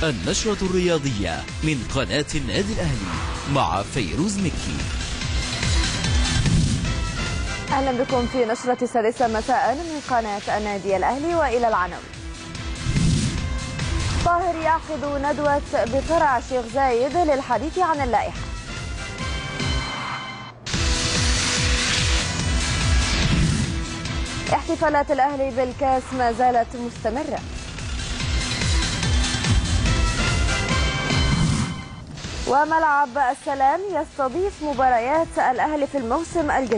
النشرة الرياضية من قناة النادي الأهلي مع فيروز مكي. أهلا بكم في نشرة السادسة مساء من قناة النادي الأهلي، وإلى العناوين. طاهر يعقد ندوة بفرع الشيخ زايد للحديث عن اللائحة. احتفالات الأهلي بالكاس ما زالت مستمرة. وملعب السلام يستضيف مباريات الأهلي في الموسم الجديد.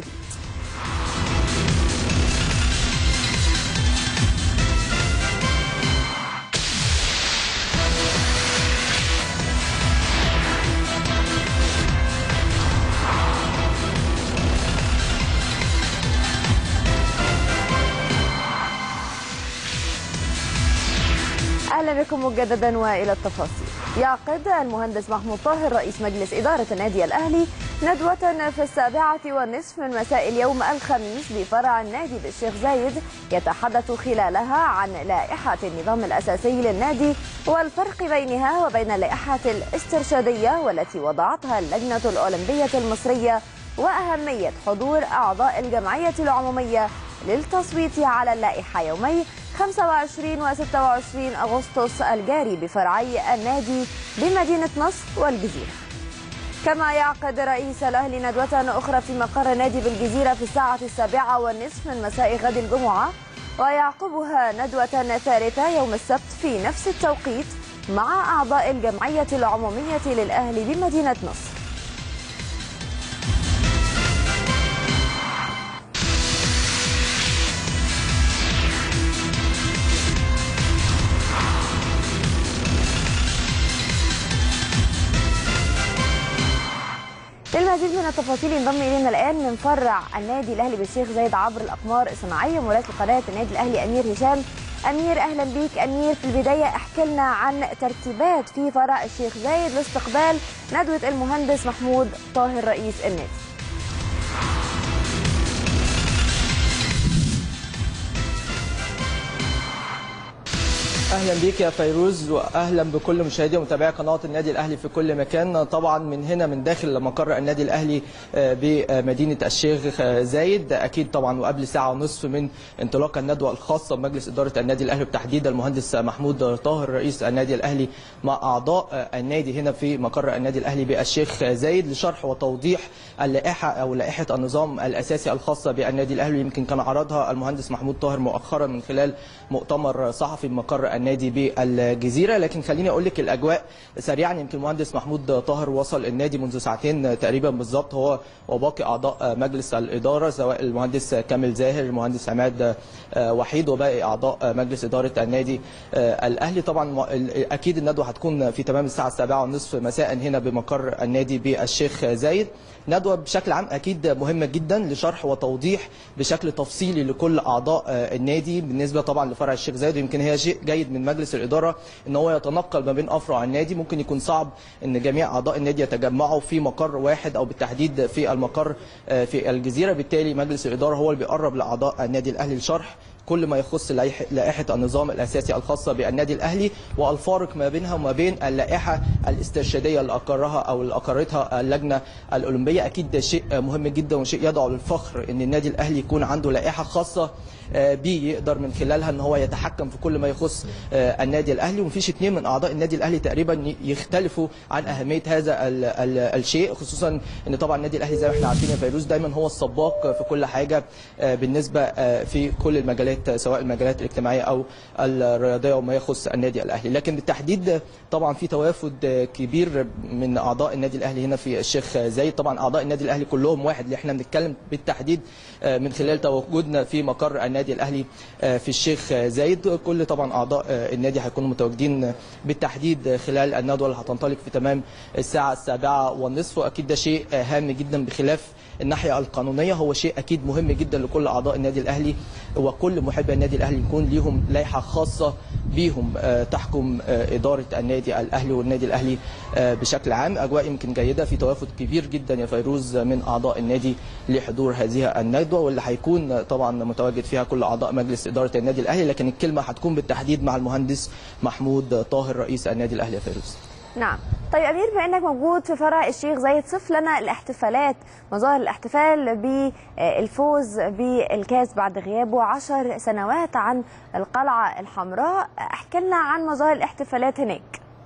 أهلا بكم مجددا وإلى التفاصيل. يعقد المهندس محمود طاهر رئيس مجلس إدارة النادي الأهلي ندوة في 7:30 من مساء اليوم الخميس بفرع النادي بالشيخ زايد، يتحدث خلالها عن لائحة النظام الأساسي للنادي والفرق بينها وبين اللائحة الاسترشادية والتي وضعتها اللجنة الأولمبية المصرية، وأهمية حضور أعضاء الجمعية العمومية للتصويت على اللائحة يومي 25 و 26 أغسطس الجاري بفرعي النادي بمدينة نصر والجزيرة. كما يعقد رئيس الأهلي ندوة أخرى في مقر النادي بالجزيرة في الساعة 7:30 من مساء غد الجمعة، ويعقبها ندوة ثالثة يوم السبت في نفس التوقيت مع أعضاء الجمعية العمومية للأهلي بمدينة نصر. للمزيد من التفاصيل ينضم الينا الان من فرع النادي الاهلي بالشيخ زايد عبر الاقمار الصناعيه مراسل قناه النادي الاهلي امير هشام. امير اهلا بيك. امير، في البدايه احكي لنا عن ترتيبات في فرع الشيخ زايد لاستقبال ندوه المهندس محمود طاهر رئيس النادي. اهلا بيك يا فيروز، واهلا بكل مشاهدي ومتابعي قناه النادي الاهلي في كل مكان. طبعا من هنا من داخل مقر النادي الاهلي بمدينه الشيخ زايد، اكيد طبعا وقبل ساعه ونصف من انطلاق الندوه الخاصه بمجلس اداره النادي الاهلي بتحديد المهندس محمود طاهر رئيس النادي الاهلي مع اعضاء النادي هنا في مقر النادي الاهلي بالشيخ زايد لشرح وتوضيح اللائحه او لائحه النظام الاساسي الخاصه بالنادي الاهلي. يمكن كان عرضها المهندس محمود طاهر مؤخرا من خلال مؤتمر صحفي بمقر النادي بالجزيره، لكن خليني اقول لك الاجواء سريعا. يمكن المهندس محمود طاهر وصل النادي منذ ساعتين تقريبا بالظبط، هو وباقي اعضاء مجلس الاداره سواء المهندس كامل زاهر، المهندس عماد وحيد، وباقي اعضاء مجلس اداره النادي الاهلي. طبعا اكيد الندوه هتكون في تمام الساعه 7:30 مساء هنا بمقر النادي بالشيخ زايد. ندوه بشكل عام اكيد مهمه جدا لشرح وتوضيح بشكل تفصيلي لكل اعضاء النادي بالنسبه طبعا لفرع الشيخ زايد. ويمكن هي شيء جيد من مجلس الاداره ان هو يتنقل ما بين افرع النادي. ممكن يكون صعب ان جميع اعضاء النادي يتجمعوا في مقر واحد او بالتحديد في المقر في الجزيره، بالتالي مجلس الاداره هو اللي بيقرب لاعضاء النادي الاهلي لشرح كل ما يخص لائحه النظام الاساسي الخاصه بالنادي الاهلي والفارق ما بينها وما بين اللائحه الاسترشاديه اللي اقرها او اللي اقرتها اللجنه الاولمبيه. اكيد ده شيء مهم جدا وشيء يدعو للفخر ان النادي الاهلي يكون عنده لائحه خاصه بيه يقدر من خلالها ان هو يتحكم في كل ما يخص النادي الاهلي. ومفيش اثنين من اعضاء النادي الاهلي تقريبا يختلفوا عن اهميه هذا الشيء، خصوصا ان طبعا النادي الاهلي زي ما احنا عارفين يا فيروز دايما هو السباق في كل حاجه بالنسبه في كل المجالات سواء المجالات الاجتماعيه او الرياضيه وما يخص النادي الاهلي. لكن بالتحديد طبعا في توافد كبير من اعضاء النادي الاهلي هنا في الشيخ زايد. طبعا اعضاء النادي الاهلي كلهم واحد، اللي احنا بنتكلم بالتحديد من خلال تواجدنا في مقر النادي الاهلي في الشيخ زايد. كل طبعا اعضاء النادي هيكونوا متواجدين بالتحديد خلال الندوه اللي هتنطلق في تمام الساعه 7:30. واكيد ده شيء هام جدا بخلاف الناحيه القانونيه، هو شيء اكيد مهم جدا لكل اعضاء النادي الاهلي وكل محبي النادي الاهلي يكون ليهم لائحه خاصه بيهم تحكم إدارة النادي الأهلي والنادي الأهلي بشكل عام. أجواء يمكن جيدة، في توافد كبير جدا يا فيروز من أعضاء النادي لحضور هذه الندوة، واللي هيكون طبعا متواجد فيها كل أعضاء مجلس إدارة النادي الأهلي، لكن الكلمة هتكون بالتحديد مع المهندس محمود طاهر رئيس النادي الأهلي يا فيروز. نعم. طيب أمير، بما أنك موجود في فرع الشيخ زايد، صف لنا الاحتفالات، مظاهر الاحتفال بالفوز بالكاس بعد غيابه 10 سنوات عن القلعة الحمراء. احكي لنا عن مظاهر الاحتفالات هناك.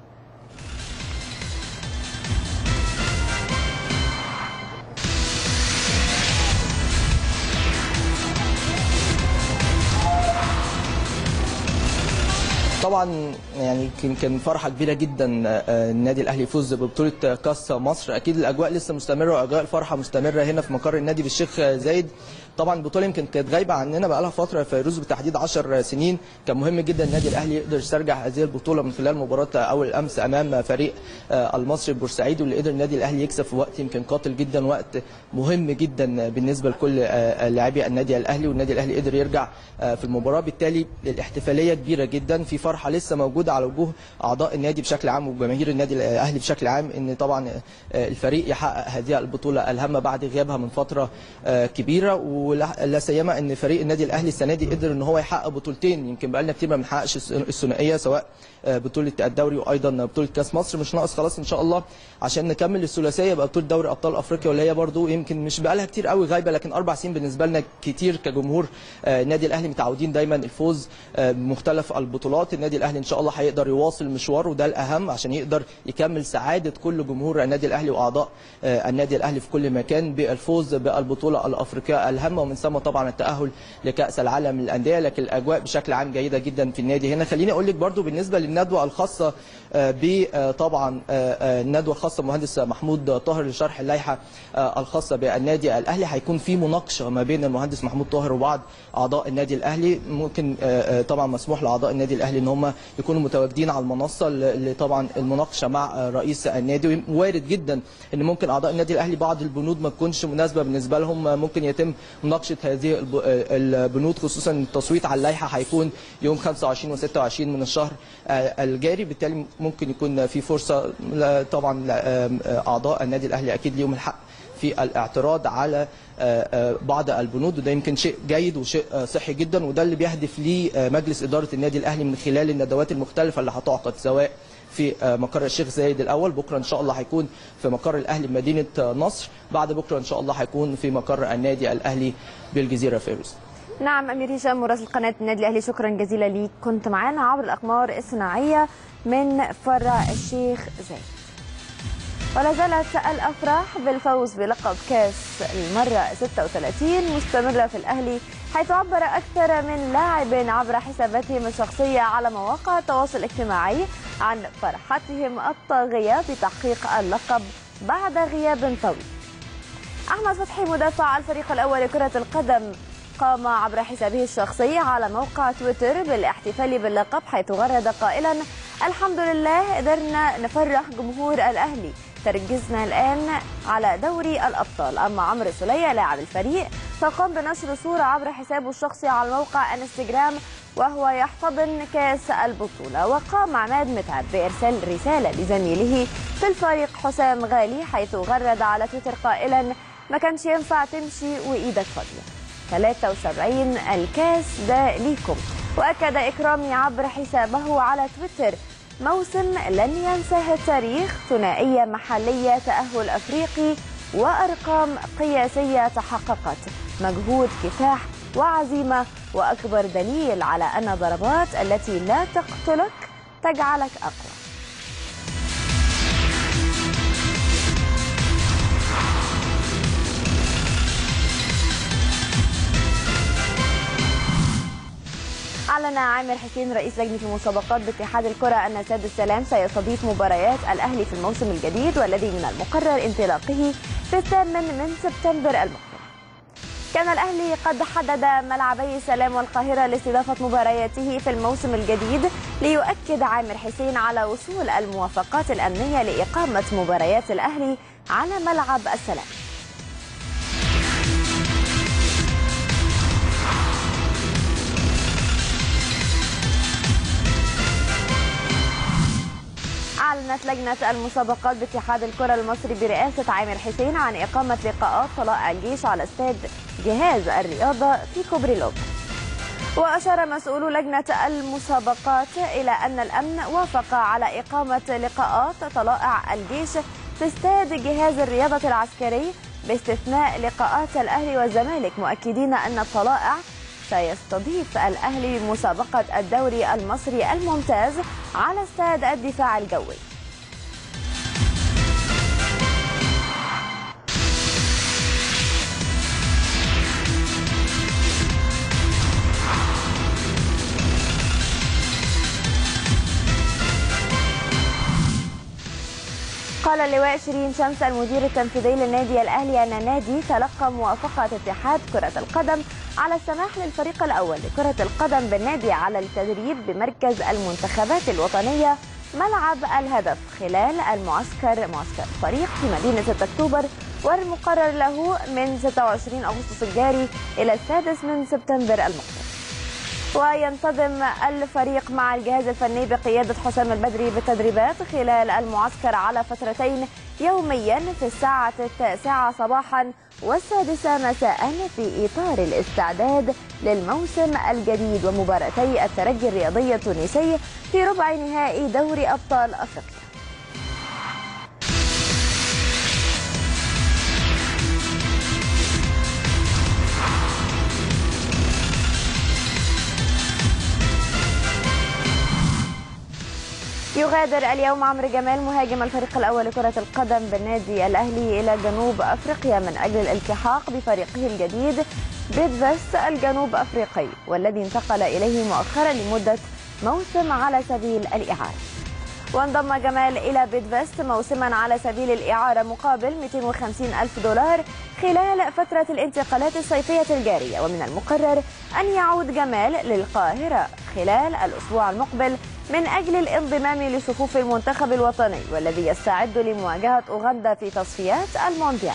طبعا يعني كان فرحه كبيره جدا النادي الاهلي يفوز ببطوله كاس مصر. اكيد الاجواء لسه مستمره واجواء الفرحه مستمره هنا في مقر النادي بالشيخ زايد. طبعا البطوله يمكن كانت غايبه عننا بقى لها فتره فيروز، بالتحديد 10 سنين. كان مهم جدا النادي الاهلي يقدر يسترجع هذه البطوله من خلال مباراه اول امس امام فريق المصري البورسعيدي، واللي قدر النادي الاهلي يكسب في وقت يمكن قاتل جدا، وقت مهم جدا بالنسبه لكل لاعبي النادي الاهلي، والنادي الاهلي قدر يرجع في المباراه. بالتالي الاحتفاليه كبيره جدا، في فرحه لسه موجوده على وجوه اعضاء النادي بشكل عام وجماهير النادي الاهلي بشكل عام، ان طبعا الفريق يحقق هذه البطوله الهامه بعد غيابها من فتره كبيره، ولا سيما ان فريق النادي الاهلي السنه دي قدر ان هو يحقق بطولتين. يمكن بقى لنا كتير ما بنحققش الثنائيه، سواء بطوله الدوري وايضا بطوله كاس مصر. مش ناقص خلاص ان شاء الله عشان نكمل الثلاثيه يبقى بطوله دوري ابطال افريقيا، واللي هي برده يمكن مش بقى لها كتير قوي غايبه، لكن 4 سنين بالنسبه لنا كتير كجمهور النادي الاهلي. متعودين دايما الفوز بمختلف البطولات. النادي الاهلي ان شاء الله هيقدر يواصل مشواره، وده الاهم عشان يقدر يكمل سعاده كل جمهور النادي الاهلي واعضاء النادي الاهلي في كل مكان بالفوز بالبطوله الافريقيه الهامه، ومن ثم طبعا التاهل لكاس العالم للانديه. لكن الاجواء بشكل عام جيده جدا في النادي هنا. خليني اقول لك برده بالنسبه للندوه الخاصه طبعا الندوه الخاصه بمهندس محمود طاهر لشرح اللائحه الخاصه بالنادي الاهلي. هيكون في مناقشه ما بين المهندس محمود طاهر وبعض اعضاء النادي الاهلي. ممكن طبعا مسموح لاعضاء النادي الاهلي ان هم يكونوا متواجدين على المنصه طبعا المناقشه مع رئيس النادي. وارد جدا ان ممكن اعضاء النادي الاهلي بعض البنود ما تكونش مناسبه بالنسبه لهم، ممكن يتم مناقشه هذه البنود، خصوصا التصويت على اللائحه هيكون يوم 25 و26 من الشهر الجاري. بالتالي ممكن يكون في فرصه طبعا اعضاء النادي الاهلي اكيد ليهم الحق في الاعتراض على بعض البنود، وده يمكن شيء جيد وشيء صحي جدا، وده اللي بيهدف ليه مجلس اداره النادي الاهلي من خلال الندوات المختلفه اللي هتعقد، سواء في مقر الشيخ زايد الاول، بكره ان شاء الله هيكون في مقر الاهلي بمدينه نصر، بعد بكره ان شاء الله هيكون في مقر النادي الاهلي بالجزيره فيروز. نعم أمير هشام مراسل قناة النادي الأهلي، شكرا جزيلا ليك، كنت معانا عبر الأقمار الصناعية من فرع الشيخ زايد. ولا زالت الأفراح بالفوز بلقب كاس المرة 36 مستمرة في الأهلي، حيث عبر أكثر من لاعب عبر حساباتهم الشخصية على مواقع التواصل الاجتماعي عن فرحتهم الطاغية بتحقيق اللقب بعد غياب طويل. أحمد فتحي مدافع الفريق الأول لكرة القدم قام عبر حسابه الشخصي على موقع تويتر بالاحتفال باللقب، حيث غرد قائلا: الحمد لله قدرنا نفرح جمهور الأهلي، تركيزنا الآن على دوري الأبطال. أما عمرو سولية لاعب الفريق فقام بنشر صورة عبر حسابه الشخصي على موقع انستجرام وهو يحتضن كاس البطولة. وقام عماد متعب بإرسال رسالة لزميله في الفريق حسام غالي، حيث غرد على تويتر قائلا: ما كانش ينفع تمشي وإيدك فاضية، 73 الكاس ده ليكم. وأكد إكرامي عبر حسابه على تويتر: موسم لن ينساه التاريخ، ثنائية محلية، تأهل أفريقي، وأرقام قياسية تحققت، مجهود كفاح وعزيمة، وأكبر دليل على أن ضربات التي لا تقتلك تجعلك أقوى. أعلن عامر حسين رئيس لجنة المسابقات باتحاد الكرة أن استاد السلام سيستضيف مباريات الأهلي في الموسم الجديد، والذي من المقرر انطلاقه في 8 سبتمبر المقبل. كان الأهلي قد حدد ملعبي السلام والقاهرة لاستضافة مبارياته في الموسم الجديد، ليؤكد عامر حسين على وصول الموافقات الأمنية لإقامة مباريات الأهلي على ملعب السلام. أعلنت لجنة المسابقات باتحاد الكرة المصري برئاسة عامر حسين عن إقامة لقاءات طلائع الجيش على استاد جهاز الرياضة في كوبري لوب. وأشار مسؤول لجنة المسابقات إلى أن الأمن وافق على إقامة لقاءات طلائع الجيش في استاد جهاز الرياضة العسكري باستثناء لقاءات الأهلي والزمالك، مؤكدين أن الطلائع سيستضيف الأهلي مسابقة الدوري المصري الممتاز على استاد الدفاع الجوي. قال اللواء شيرين شمس المدير التنفيذي للنادي الأهلي أن النادي تلقى موافقة اتحاد كرة القدم على السماح للفريق الأول لكرة القدم بالنادي على التدريب بمركز المنتخبات الوطنية ملعب الهدف خلال معسكر الفريق في مدينة 6 أكتوبر، والمقرر له من 26 أغسطس الجاري إلى 6 سبتمبر المقبل. وينتظم الفريق مع الجهاز الفني بقيادة حسام البدري بالتدريبات خلال المعسكر على فترتين يوميا في الساعة 9 صباحا و6 مساء في إطار الاستعداد للموسم الجديد ومباراتي الترجي الرياضي التونسي في ربع نهائي دوري أبطال أفريقيا. يغادر اليوم عمرو جمال مهاجم الفريق الأول لكرة القدم بالنادي الأهلي إلى جنوب أفريقيا من أجل الالتحاق بفريقه الجديد بيدفست الجنوب أفريقي، والذي انتقل إليه مؤخرا لمدة موسم على سبيل الإعارة. وانضم جمال إلى بيدفست موسما على سبيل الإعارة مقابل 250 ألف دولار خلال فترة الانتقالات الصيفية الجارية، ومن المقرر أن يعود جمال للقاهرة خلال الأسبوع المقبل من أجل الانضمام لصفوف المنتخب الوطني والذي يستعد لمواجهة أوغندا في تصفيات المونديال.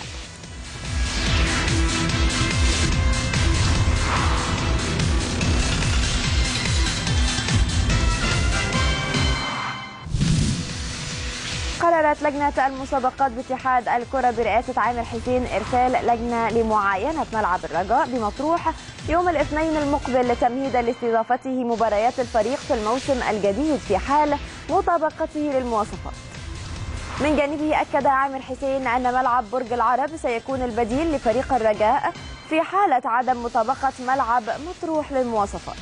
قررت لجنة المسابقات باتحاد الكرة برئاسة عامر حسين إرسال لجنة لمعاينة ملعب الرجاء بمطروح يوم الاثنين المقبل تمهيدا لاستضافته مباريات الفريق في الموسم الجديد في حال مطابقته للمواصفات. من جانبه أكد عامر حسين أن ملعب برج العرب سيكون البديل لفريق الرجاء في حالة عدم مطابقة ملعب مطروح للمواصفات.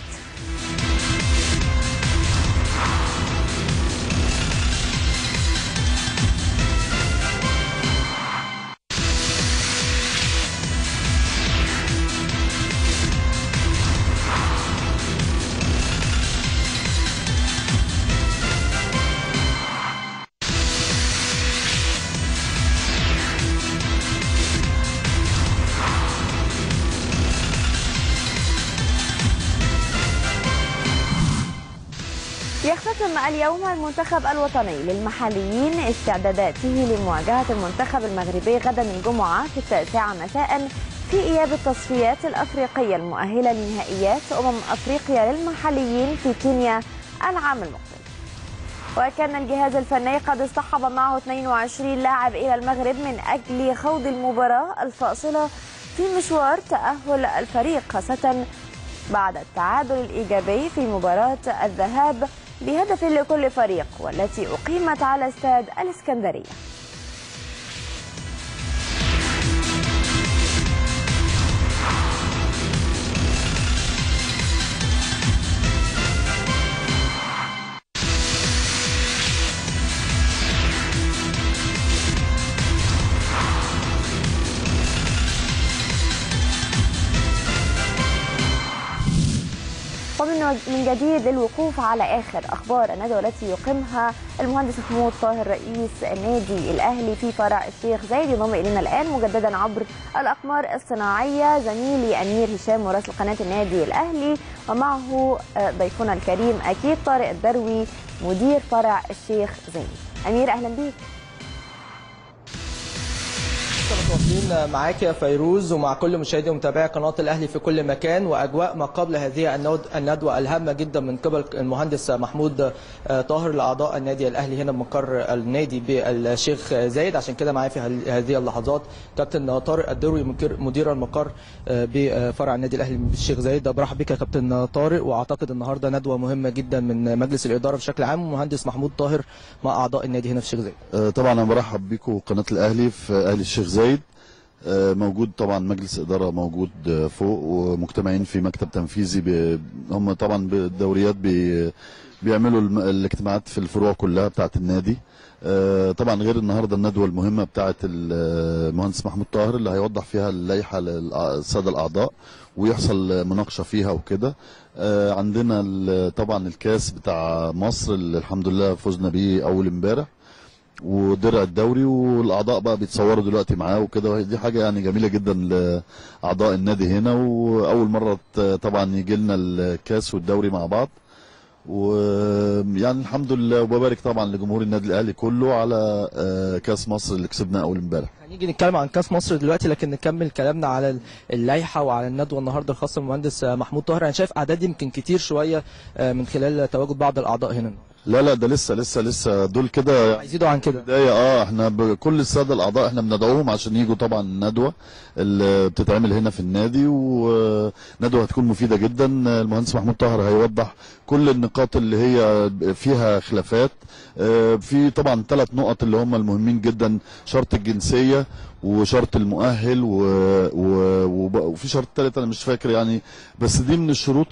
يختتم اليوم المنتخب الوطني للمحليين استعداداته لمواجهة المنتخب المغربي غدا الجمعة في 9 مساء في إياب التصفيات الأفريقية المؤهلة لنهائيات أفريقيا للمحليين في كينيا العام المقبل. وكان الجهاز الفني قد اصطحب معه 22 لاعب إلى المغرب من أجل خوض المباراة الفاصلة في مشوار تأهل الفريق، خاصة بعد التعادل الإيجابي في مباراة الذهاب بهدف لكل فريق والتي أقيمت على استاد الإسكندرية. ومن جديد للوقوف على آخر أخبار الندوة التي يقيمها المهندس محمود طاهر رئيس النادي الأهلي في فرع الشيخ زايد. ينضم إلينا الآن مجددا عبر الأقمار الصناعية زميلي أمير هشام مراسل قناة النادي الأهلي، ومعه ضيفنا الكريم أكيد طارق الدروي مدير فرع الشيخ زايد. أمير أهلا بيك. واصلين معاك يا فيروز ومع كل مشاهدي ومتابعي قناه الاهلي في كل مكان، واجواء ما قبل هذه الندوه الهامه جدا من قبل المهندس محمود طاهر لاعضاء النادي الاهلي هنا بمقر النادي بالشيخ زايد. عشان كده معايا في هذه اللحظات كابتن طارق الدروي مدير المقر بفرع النادي الاهلي بالشيخ زايد. برحب بك يا كابتن طارق، واعتقد النهارده ندوه مهمه جدا من مجلس الاداره بشكل عام ومهندس محمود طاهر مع اعضاء النادي هنا في الشيخ زايد. طبعا انا برحب بكم قناه الاهلي في اهلي الشيخ زايد. موجود طبعا مجلس اداره موجود فوق ومجتمعين في مكتب تنفيذي هم طبعا بالدوريات بيعملوا الاجتماعات في الفروع كلها بتاعه النادي. طبعا غير النهارده الندوه المهمه بتاعه المهندس محمود طاهر اللي هيوضح فيها اللائحه للساده الاعضاء ويحصل مناقشه فيها وكده. عندنا طبعا الكاس بتاع مصر اللي الحمد لله فزنا بيه اول امبارح، ودرع الدوري، والاعضاء بقى بيتصوروا دلوقتي معاه وكده. دي حاجه يعني جميله جدا لاعضاء النادي هنا، واول مره طبعا يجي لنا الكاس والدوري مع بعض، ويعني الحمد لله. وببارك طبعا لجمهور النادي الاهلي كله على كاس مصر اللي كسبناه اول امبارح. هنيجي نتكلم عن كاس مصر دلوقتي، لكن نكمل كلامنا على اللائحه وعلى الندوه النهارده الخاصه بالمهندس محمود طاهر. انا شايف اعداد يمكن كتير شويه من خلال تواجد بعض الاعضاء هنا. لا ده لسه دول كده هيزيدوا عن كده. بدايه احنا بكل الساده الاعضاء احنا بندعوهم عشان يجوا طبعا الندوه اللي بتتعمل هنا في النادي، وندوه هتكون مفيده جدا. المهندس محمود طاهر هيوضح كل النقاط اللي هي فيها خلافات. في طبعا 3 نقط اللي هم المهمين جدا: شرط الجنسيه وشرط المؤهل وفي شرط ثالث انا مش فاكر يعني، بس دي من الشروط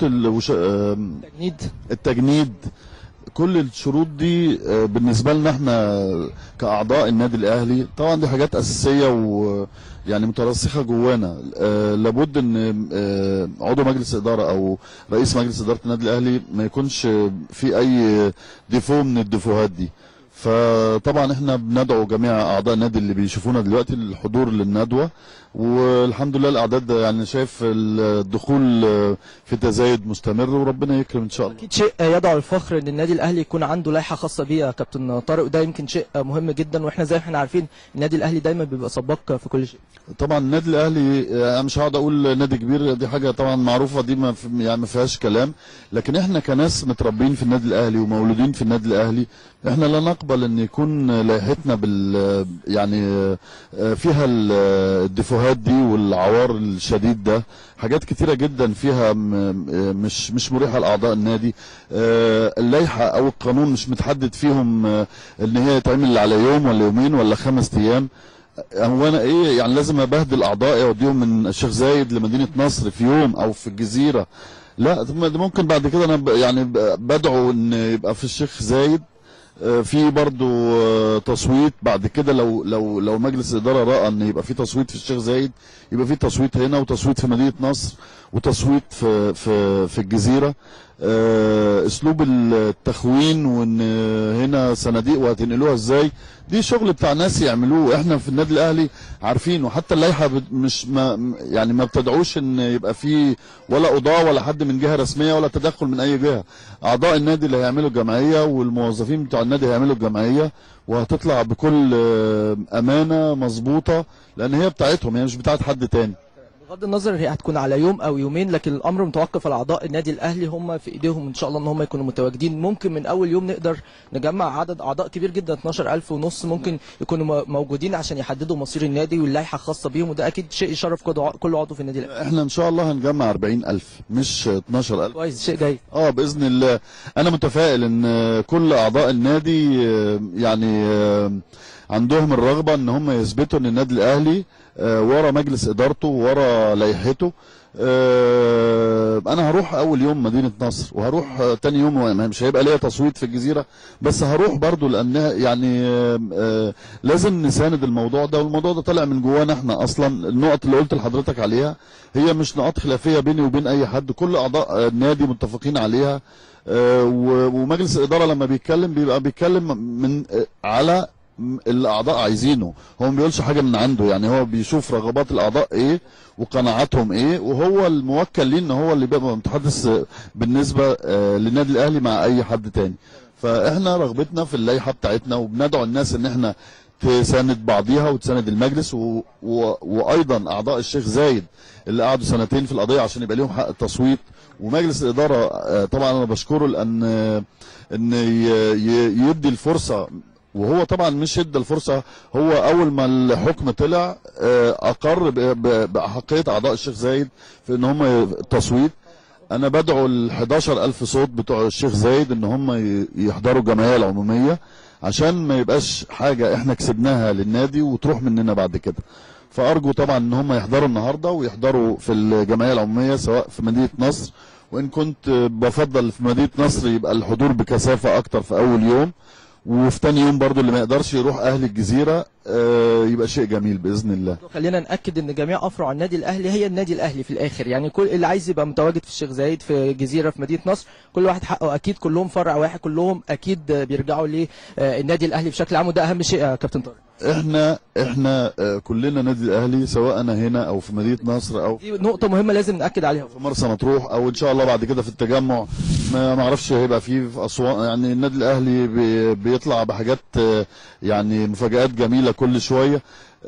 التجنيد. كل الشروط دي بالنسبه لنا احنا كاعضاء النادي الاهلي طبعا دي حاجات اساسيه ويعني مترسخه جوانا. لابد ان عضو مجلس اداره او رئيس مجلس اداره النادي الاهلي ما يكونش في اي ديفو من الديفوهات دي. فطبعا احنا بندعو جميع اعضاء النادي اللي بيشوفونا دلوقتي الحضور للندوه، والحمد لله الاعداد يعني شايف الدخول في تزايد مستمر وربنا يكرم ان شاء الله. اكيد شيء يدعو الفخر ان النادي الاهلي يكون عنده لائحه خاصه بيه يا كابتن طارق، وده يمكن شيء مهم جدا، واحنا زي ما احنا عارفين النادي الاهلي دايما بيبقى سباق في كل شيء. طبعا النادي الاهلي انا مش هقعد اقول نادي كبير، دي حاجه طبعا معروفه، دي ما فيهاش كلام، لكن احنا كناس متربيين في النادي الاهلي ومولودين في النادي الاهلي احنا لا نقبل ان يكون لائحتنا يعني فيها الديفوهات دي والعوار الشديد ده. حاجات كتيره جدا فيها مش مريحه لاعضاء النادي. اللائحه او القانون مش متحدد فيهم ان هي يتعمل على يوم ولا يومين ولا 5 ايام. هو انا ايه يعني لازم ابهدل اعضائي اوديهم من الشيخ زايد لمدينه نصر في يوم او في الجزيره؟ لا، ممكن بعد كده انا يعني بدعو ان يبقى في الشيخ زايد في برضو تصويت بعد كده. لو مجلس الاداره راى ان يبقى في تصويت في الشيخ زايد يبقى في تصويت هنا وتصويت في مدينه نصر وتصويت في الجزيره. اسلوب التخوين وان هنا صناديق وهتنقلوها ازاي دي شغل بتاع ناس يعملوه، احنا في النادي الاهلي عارفين. وحتى اللائحه مش ما بتدعوش ان يبقى في ولا قضاه ولا حد من جهه رسميه ولا تدخل من اي جهه. اعضاء النادي اللي هيعملوا الجمعيه والموظفين بتوع النادي هيعملوا الجمعيه، وهتطلع بكل امانه مظبوطه لان هي بتاعتهم، هي مش بتاعت حد تاني. بغض النظر هي هتكون على يوم او يومين، لكن الامر متوقف على اعضاء النادي الاهلي، هم في ايديهم ان شاء الله ان هم يكونوا متواجدين. ممكن من اول يوم نقدر نجمع عدد اعضاء كبير جدا 12,500 ممكن يكونوا موجودين عشان يحددوا مصير النادي واللائحه الخاصه بيهم، وده اكيد شيء يشرف كل عضو في النادي الاهلي. احنا ان شاء الله هنجمع 40,000 مش 12,000. كويس، شيء جيد. باذن الله. انا متفائل ان كل اعضاء النادي يعني عندهم الرغبه ان هم يثبتوا ان النادي الاهلي ورا مجلس ادارته ورا لائحته. انا هروح اول يوم مدينه نصر وهروح تاني يوم، مش هيبقى ليا تصويت في الجزيره بس هروح برضو لان يعني لازم نساند الموضوع ده، والموضوع ده طالع من جوانا احنا اصلا. النقط اللي قلت لحضرتك عليها هي مش نقاط خلافيه بيني وبين اي حد، كل اعضاء النادي متفقين عليها. ومجلس الاداره لما بيتكلم بيبقى بيتكلم من على الاعضاء عايزينه، هو ما بيقولش حاجه من عنده، يعني هو بيشوف رغبات الاعضاء ايه وقناعاتهم ايه، وهو الموكل ليه ان هو اللي بيبقى متحدث بالنسبه للنادي الاهلي مع اي حد تاني. فاحنا رغبتنا في اللائحه بتاعتنا، وبندعو الناس ان احنا تساند بعضيها وتساند المجلس وايضا اعضاء الشيخ زايد اللي قعدوا سنتين في القضيه عشان يبقى لهم حق التصويت، ومجلس الاداره طبعا انا بشكره لان يدي الفرصه، وهو طبعا مش ادى الفرصه، هو اول ما الحكم طلع اقر باحقيه اعضاء الشيخ زايد في ان هم التصويت. انا بدعو ال 11,000 صوت بتوع الشيخ زايد ان هم يحضروا الجمعيه العموميه عشان ما يبقاش حاجه احنا كسبناها للنادي وتروح مننا بعد كده. فارجو طبعا ان هم يحضروا النهارده ويحضروا في الجمعيه العموميه سواء في مدينه نصر، وان كنت بفضل في مدينه نصر يبقى الحضور بكثافه اكتر في اول يوم، وفي تاني يوم برضو اللي ما يقدرش يروح اهل الجزيره يبقى شيء جميل باذن الله. خلينا ناكد ان جميع افرع النادي الاهلي هي النادي الاهلي في الاخر، يعني كل اللي عايز يبقى متواجد في الشيخ زايد في جزيره في مدينه نصر كل واحد حقه اكيد، كلهم فرع واحد، كلهم اكيد بيرجعوا للنادي الاهلي بشكل عام، وده اهم شيء يا كابتن طارق. احنا كلنا نادي الاهلي سواء انا هنا او في مدينه نصر او دي نقطه مهمه لازم ناكد عليها، في مرسى مطروح او ان شاء الله بعد كده في التجمع. ما اعرفش هيبقى في اسوان، يعني النادي الاهلي بيطلع بحاجات يعني مفاجآت جميله كل شويه.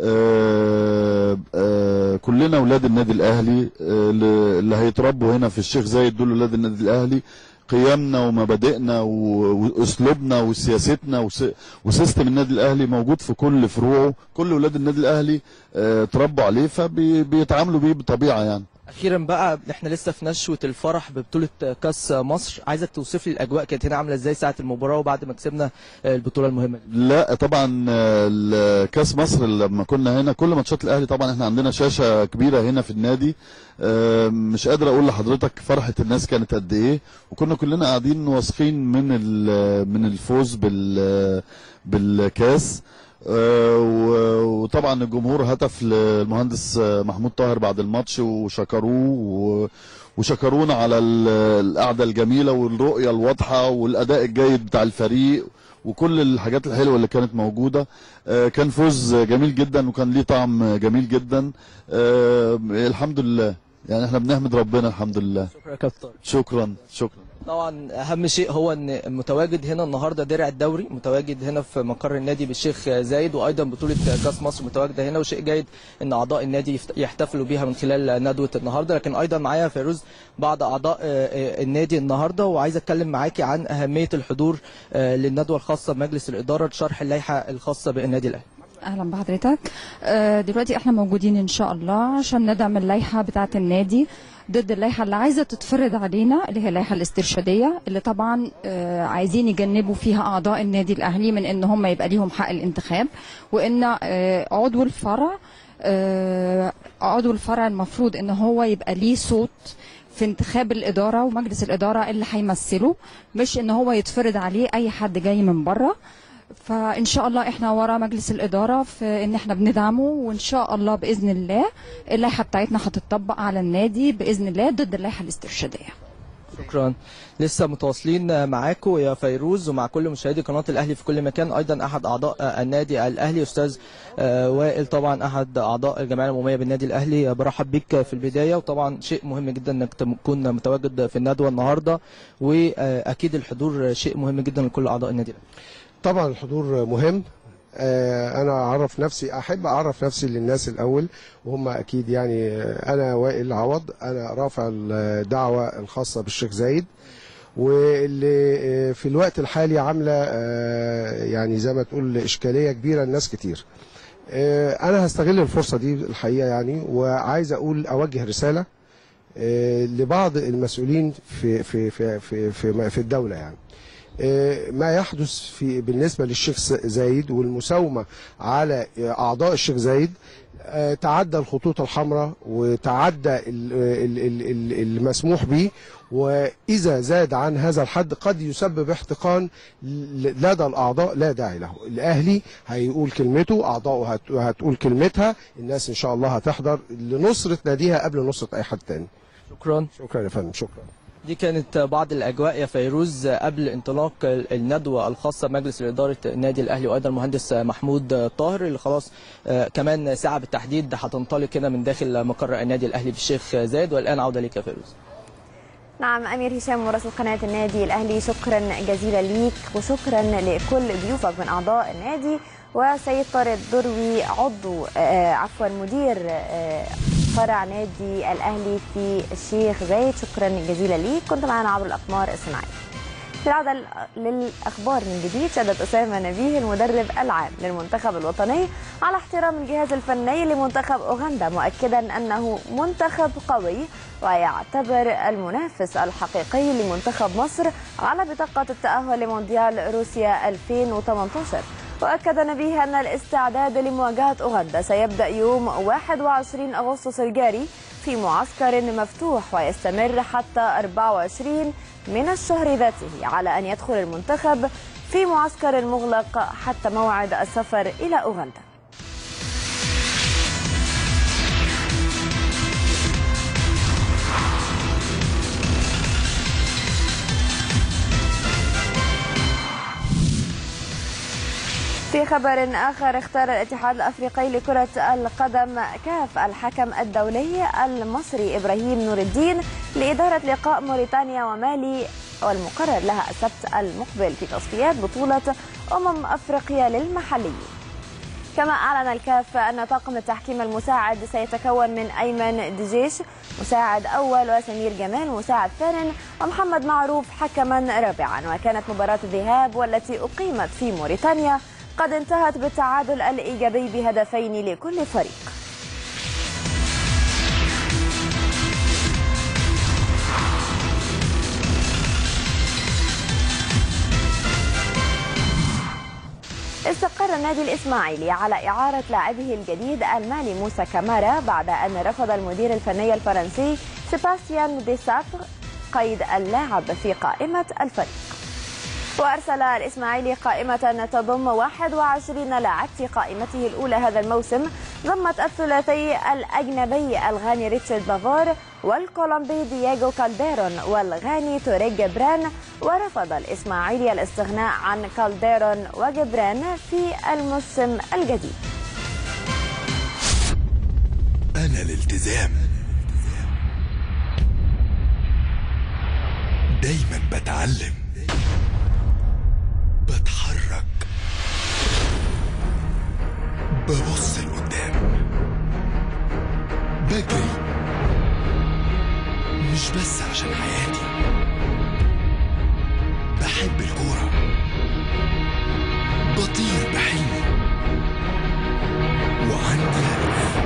كلنا اولاد النادي الاهلي اللي هيتربوا هنا في الشيخ زايد دول اولاد النادي الاهلي. قيمنا ومبادئنا واسلوبنا وسياستنا وسيستم النادي الاهلي موجود في كل فروعه، كل اولاد النادي الاهلي اتربوا عليه فبيتعاملوا بيه بطبيعه يعني. اخيرا بقى احنا لسه في نشوه الفرح ببطوله كاس مصر، عايزك توصف لي الاجواء كانت هنا عامله ازاي ساعه المباراه وبعد ما كسبنا البطوله المهمه دي. لا طبعا كاس مصر لما كنا هنا كل ماتشات الاهلي طبعا احنا عندنا شاشه كبيره هنا في النادي، مش قادر اقول لحضرتك فرحه الناس كانت قد ايه، وكنا كلنا قاعدين واثقين من الفوز بالكاس. وطبعا الجمهور هتف للمهندس محمود طاهر بعد الماتش وشكروه وشكرونا على القعده الجميله والرؤيه الواضحه والاداء الجيد بتاع الفريق وكل الحاجات الحلوه اللي كانت موجوده. كان فوز جميل جدا وكان ليه طعم جميل جدا. الحمد لله، يعني احنا بنحمد ربنا الحمد لله. شكرا يا كابتن. شكرا. طبعا اهم شيء هو ان متواجد هنا النهارده درع الدوري متواجد هنا في مقر النادي بالشيخ زايد، وايضا بطوله كاس مصر متواجده هنا، وشيء جيد ان اعضاء النادي يحتفلوا بيها من خلال ندوه النهارده. لكن ايضا معايا فيروز بعض اعضاء النادي النهارده، وعايز اتكلم معاكي عن اهميه الحضور للندوه الخاصه بمجلس الاداره لشرح اللائحه الخاصه بالنادي الاهلي. اهلا بحضرتك. دلوقتي احنا موجودين ان شاء الله عشان ندعم اللائحه بتاعه النادي ضد اللائحه اللي عايزه تتفرض علينا، اللي هي اللائحه الاسترشاديه اللي طبعا عايزين يجنبوا فيها اعضاء النادي الاهلي من ان هم يبقى ليهم حق الانتخاب، وان عضو الفرع المفروض ان هو يبقى ليه صوت في انتخاب الاداره ومجلس الاداره اللي هيمثله، مش ان هو يتفرض عليه اي حد جاي من بره. فان شاء الله احنا ورا مجلس الاداره في ان احنا بندعمه، وان شاء الله باذن الله اللائحه بتاعتنا هتطبق على النادي باذن الله ضد اللائحه الاسترشاديه. شكرا. لسه متواصلين معاكم يا فيروز ومع كل مشاهدي قناه الاهلي في كل مكان. ايضا احد اعضاء النادي الاهلي استاذ وائل، طبعا احد اعضاء الجمعيه العموميه بالنادي الاهلي، برحب بيك في البدايه. وطبعا شيء مهم جدا انك تكون متواجد في الندوه النهارده، واكيد الحضور شيء مهم جدا لكل اعضاء النادي الاهلي. طبعا الحضور مهم. انا احب اعرف نفسي للناس الاول، وهم اكيد يعني انا وائل عوض، انا رافع الدعوه الخاصه بالشيخ زايد، واللي في الوقت الحالي عامله يعني زي ما تقول اشكاليه كبيره لناس كتير. انا هستغل الفرصه دي الحقيقه يعني، وعايز اوجه رساله لبعض المسؤولين في الدوله يعني. ما يحدث بالنسبه للشيخ زايد والمساومه على اعضاء الشيخ زايد تعدى الخطوط الحمراء وتعدى المسموح به، واذا زاد عن هذا الحد قد يسبب احتقان لدى الاعضاء لا داعي له. الاهلي هيقول كلمته، اعضائه هتقول كلمتها، الناس ان شاء الله هتحضر لنصره ناديها قبل نصره اي حد تاني. شكرا يا فندم. شكرا. دي كانت بعض الأجواء يا فيروز قبل انطلاق الندوة الخاصة بمجلس إدارة النادي الأهلي، وأيضا المهندس محمود طاهر اللي خلاص كمان ساعة بالتحديد هتنطلق هنا من داخل مقر النادي الأهلي بالشيخ زايد. والآن عودة لك يا فيروز. نعم أمير هشام مراسل قناة النادي الأهلي، شكرا جزيلا ليك وشكرا لكل ضيوفك من أعضاء النادي وسيد طارق الدروي عضو مدير فرع نادي الأهلي في الشيخ زايد. شكرا جزيلا ليك، كنت معنا عبر الأقمار الصناعية. في العودة للأخبار من جديد، شدد أسامة نبيه المدرب العام للمنتخب الوطني على احترام الجهاز الفني لمنتخب أوغندا، مؤكدا أنه منتخب قوي ويعتبر المنافس الحقيقي لمنتخب مصر على بطاقة التأهل لمونديال روسيا 2018. وأكد نبيه أن الاستعداد لمواجهة أوغندا سيبدأ يوم 21 أغسطس الجاري في معسكر مفتوح ويستمر حتى 24 من الشهر ذاته، على أن يدخل المنتخب في معسكر مغلق حتى موعد السفر إلى أوغندا. في خبر آخر، اختار الاتحاد الأفريقي لكرة القدم كاف الحكم الدولي المصري إبراهيم نور الدين لإدارة لقاء موريتانيا ومالي والمقرر لها السبت المقبل في تصفيات بطولة أفريقيا للمحليين. كما أعلن الكاف أن طاقم التحكيم المساعد سيتكون من أيمن دجيش مساعد أول، وسمير جمال مساعد ثان، ومحمد معروف حكما رابعا. وكانت مباراة الذهاب والتي أقيمت في موريتانيا قد انتهت بالتعادل الإيجابي بهدفين لكل فريق. استقر النادي الإسماعيلي على إعارة لاعبه الجديد المالي موسى كامارا بعد أن رفض المدير الفني الفرنسي سيباستيان ديسافر قيد اللاعب في قائمة الفريق. وأرسل الإسماعيلي قائمة تضم 21 لاعب في قائمته الأولى هذا الموسم، ضمت الثلاثي الأجنبي الغاني ريتشارد بافار والكولومبي دييغو كالديرون والغاني توري جبران. ورفض الإسماعيلي الاستغناء عن كالديرون وجبران في الموسم الجديد. أنا الالتزام، دايما بتعلم، بتحرك، ببص لقدام، بجري، مش بس عشان حياتي، بحب الكورة، بطير بحلمي، وعندي هدف.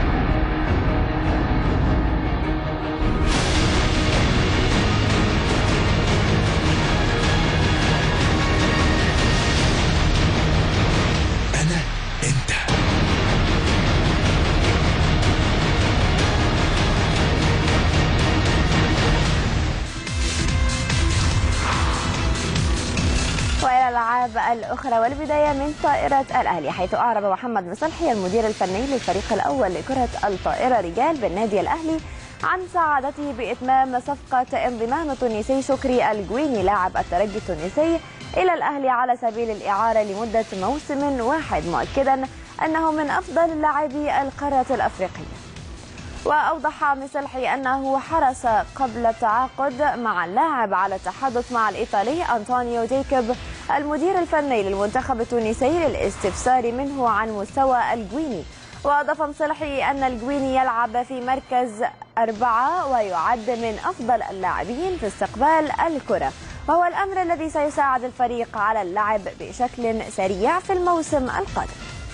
الألعاب الأخرى، والبداية من طائرة الأهلي، حيث أعرب محمد مصلحي المدير الفني للفريق الأول لكرة الطائرة رجال بالنادي الأهلي عن سعادته بإتمام صفقة انضمام التونسي شكري الجويني لاعب الترجي التونسي إلى الأهلي على سبيل الإعارة لمدة موسم واحد، مؤكدا أنه من أفضل لاعبي القارة الأفريقية. وأوضح مصلحي أنه حرص قبل التعاقد مع اللاعب على التحدث مع الإيطالي أنطونيو جايكوب المدير الفني للمنتخب التونسي للاستفسار منه عن مستوى الجويني. وأضاف مصلحي أن الجويني يلعب في مركز 4 ويعد من أفضل اللاعبين في استقبال الكرة، وهو الأمر الذي سيساعد الفريق على اللعب بشكل سريع في الموسم القادم.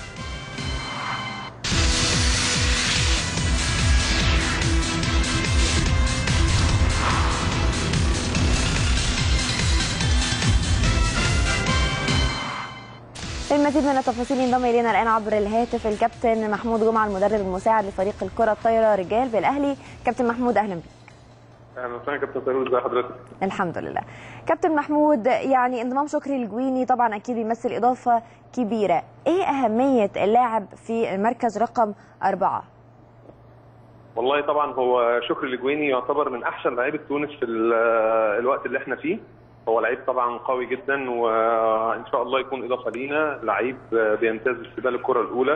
للمزيد من التفاصيل ينضم الينا الان عبر الهاتف الكابتن محمود جمعه المدرب المساعد لفريق الكره الطايره رجال بالاهلي. كابتن محمود اهلا بك. اهلا وسهلا كابتن فيروز، ازي حضرتك؟ الحمد لله. كابتن محمود، يعني انضمام شكري الجويني طبعا اكيد بيمثل اضافه كبيره، ايه اهميه اللاعب في المركز رقم 4؟ والله طبعا هو شكري الجويني يعتبر من احسن لعيبه تونس في الوقت اللي احنا فيه. هو لعيب طبعا قوي جدا، وان شاء الله يكون اضافه لينا. لعيب بيمتاز باستقبال الكره الاولى،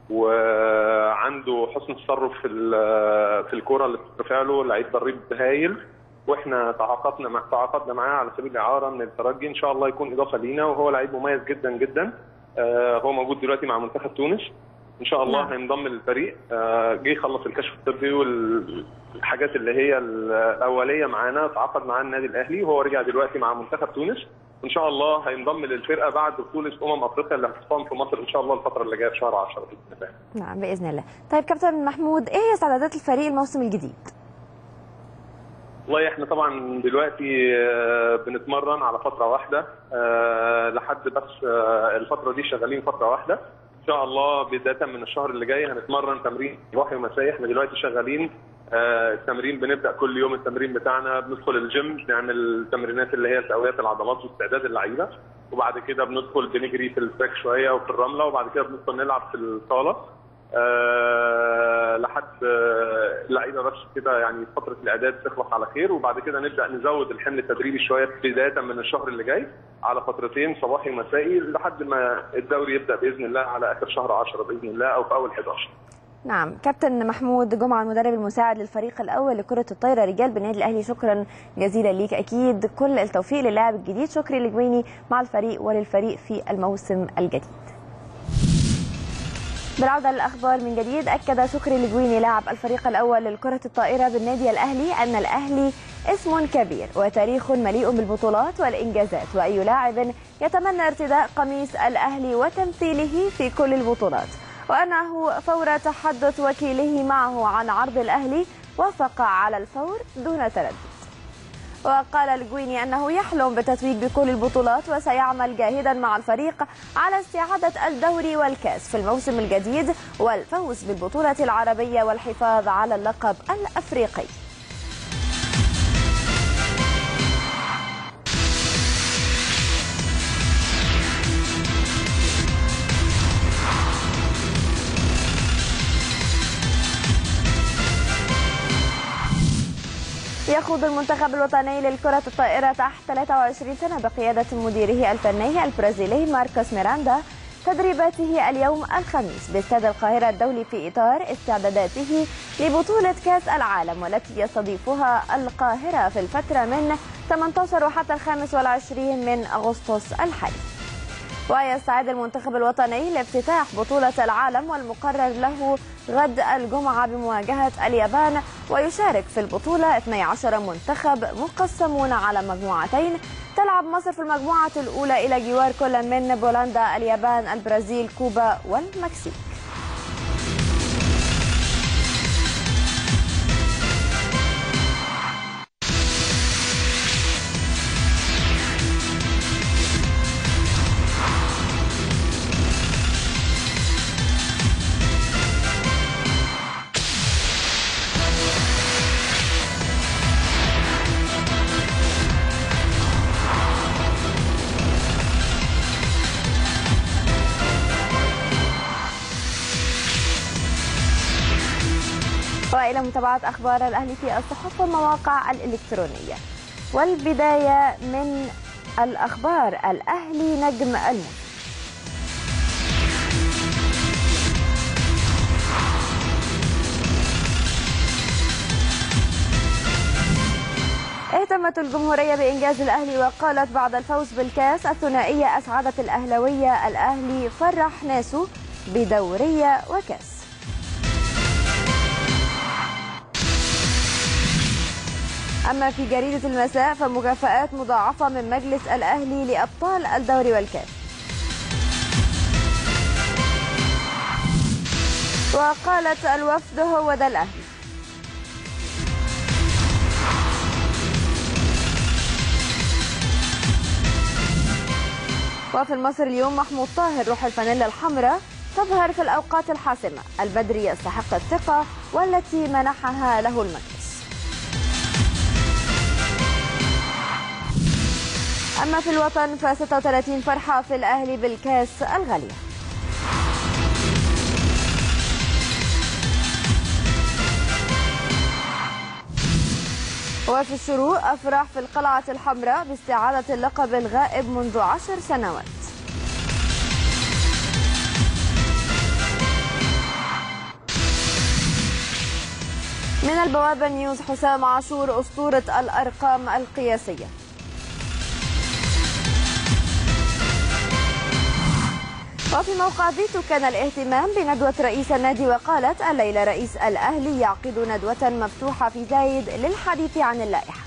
وعنده حسن تصرف في الكره اللي بترفع له. لعيب ضريب هايل، واحنا تعاقدنا معاه على سبيل الاعاره من الترجي. ان شاء الله يكون اضافه لينا، وهو لعيب مميز جدا جدا. هو موجود دلوقتي مع منتخب تونس، ان شاء الله هينضم للفريق. جه يخلص الكشف الطبي والحاجات اللي هي الاوليه معانا، تعاقد معاه النادي الاهلي وهو رجع دلوقتي مع منتخب تونس، وان شاء الله هينضم للفرقه بعد بطوله افريقيا اللي هتقام في مصر ان شاء الله الفتره اللي جايه في شهر 10 باذن الله. نعم باذن الله. طيب كابتن محمود، ايه هي استعدادات الفريق الموسم الجديد؟ والله احنا طبعا دلوقتي بنتمرن على فتره واحده لحد بس الفتره دي شغالين فتره واحده. ان شاء الله بدايه من الشهر اللي جاي هنتمرن تمرين صباحي ومسائي. احنا دلوقتي شغالين التمرين، بنبدا كل يوم التمرين بتاعنا، بندخل الجيم نعمل تمرينات اللي هي تقويه العضلات واستعداد اللعيبه، وبعد كده بندخل بنجري في التراك شويه وفي الرمله، وبعد كده بندخل نلعب في الصاله لحد اللعيبه بس كده يعني فتره الاعداد تخلص على خير، وبعد كده نبدا نزود الحمل التدريبي شويه بدايه من الشهر اللي جاي على فترتين صباحي ومسائي لحد ما الدوري يبدا باذن الله على اخر شهر 10 باذن الله او في اول 11. نعم كابتن محمود جمعة المدرب المساعد للفريق الأول لكرة الطايرة رجال بالنادي الأهلي، شكرا جزيلا ليك، أكيد كل التوفيق للاعب الجديد. شكري لجويني مع الفريق وللفريق في الموسم الجديد. بالعودة للأخبار من جديد، أكد شكري لجويني لاعب الفريق الأول لكرة الطائرة بالنادي الأهلي أن الأهلي اسم كبير وتاريخ مليء بالبطولات والإنجازات، وأي لاعب يتمنى ارتداء قميص الأهلي وتمثيله في كل البطولات، وأنه فور تحدث وكيله معه عن عرض الأهلي وافق على الفور دون تردد. وقال الجويني أنه يحلم بالتتويج بكل البطولات وسيعمل جاهدا مع الفريق على استعادة الدوري والكاس في الموسم الجديد والفوز بالبطولة العربية والحفاظ على اللقب الأفريقي. يخوض المنتخب الوطني للكرة الطائرة تحت 23 سنة بقيادة مديره الفني البرازيلي ماركوس ميراندا تدريباته اليوم الخميس باستاد القاهرة الدولي في إطار استعداداته لبطولة كأس العالم والتي يستضيفها القاهرة في الفترة من 18 وحتى 25 من أغسطس الحالي. ويستعد المنتخب الوطني لافتتاح بطولة العالم والمقرر له غد الجمعة بمواجهة اليابان، ويشارك في البطولة 12 منتخب مقسمون على مجموعتين. تلعب مصر في المجموعة الأولى إلى جوار كل من بولندا، اليابان، البرازيل، كوبا والمكسيك. وإلى متابعة أخبار الأهلي في الصحف والمواقع الإلكترونية، والبداية من الأخبار. الأهلي نجم الموسم. اهتمت الجمهورية بإنجاز الأهلي وقالت بعد الفوز بالكاس الثنائية أسعدت الأهلاوية، الأهلي فرح ناسه بدورية وكاس. أما في جريدة المساء فمكافآت مضاعفة من مجلس الأهلي لأبطال الدوري والكاس. وقالت الوفد هو ده الأهلي. وفي المصر اليوم محمود طاهر روح الفانيلا الحمراء تظهر في الأوقات الحاسمة، البدري يستحق الثقة والتي منحها له المجلس. أما في الوطن ف36 فرحة في الأهلي بالكاس الغالية. وفي الشروق أفراح في القلعة الحمراء باستعادة اللقب الغائب منذ 10 سنوات. من البوابة نيوز حسام عاشور أسطورة الأرقام القياسية. وفي موقع فيتو كان الاهتمام بندوة رئيس النادي، وقالت الليلة رئيس الأهلي يعقد ندوة مفتوحة في زايد للحديث عن اللائحة.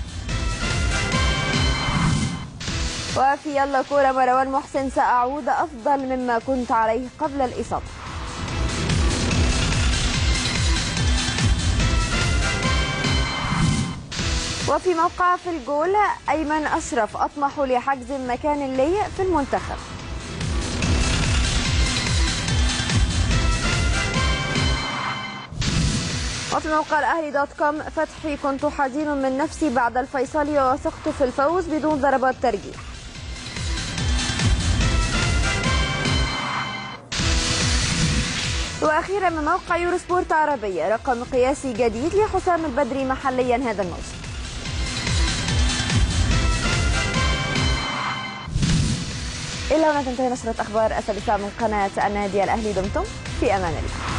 وفي يلا كورة مروان محسن سأعود أفضل مما كنت عليه قبل الإصابة. وفي موقع في الجول أيمن أشرف أطمح لحجز مكان لي في المنتخب. وفي موقع الأهلي.com فتحي كنت حزين من نفسي بعد الفيصلي ووثقت في الفوز بدون ضربات ترجيح. وأخيرا من موقع يورو سبورت عربية رقم قياسي جديد لحسام البدري محليا هذا الموسم. إلى هنا تنتهي نشرة أخبار السادسة من قناة النادي الأهلي. دمتم في أمان الله.